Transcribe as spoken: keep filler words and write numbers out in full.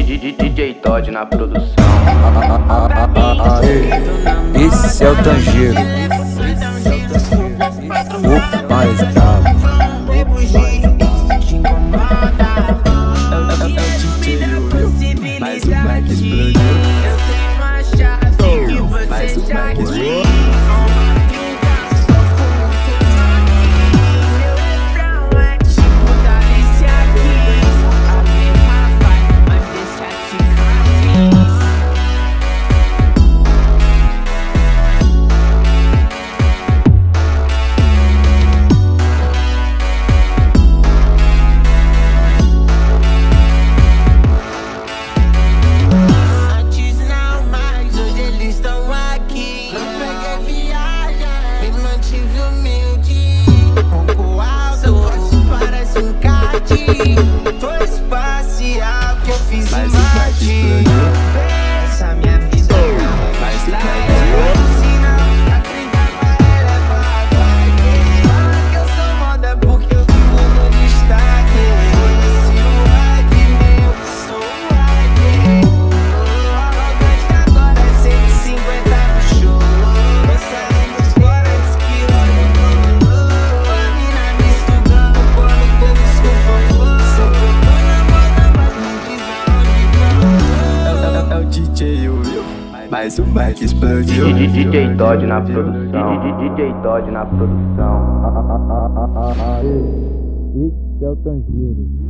D J Tøddy na produção. Esse é o tangeiro, o mais bravo. Mas o Mike explodiu. Mas o Mike explodiu. Foi espacial que eu fiz Mas em Marte. Essa minha vida não Mas o vai Mike ensinar a trinta vai elevar, vai. Fala que eu sou moda porque eu vivo no destaque. Se o hype meu, sou o hype. O arrogante agora é cento e cinquenta no show. Tô saindo fora de esquilo. A mina me estudando quando todos escufam. É o D J, ouviu? Mas o Mike explodiu. D J Tøddy na produção. D J Tøddy na produção. Esse é o tangeiro.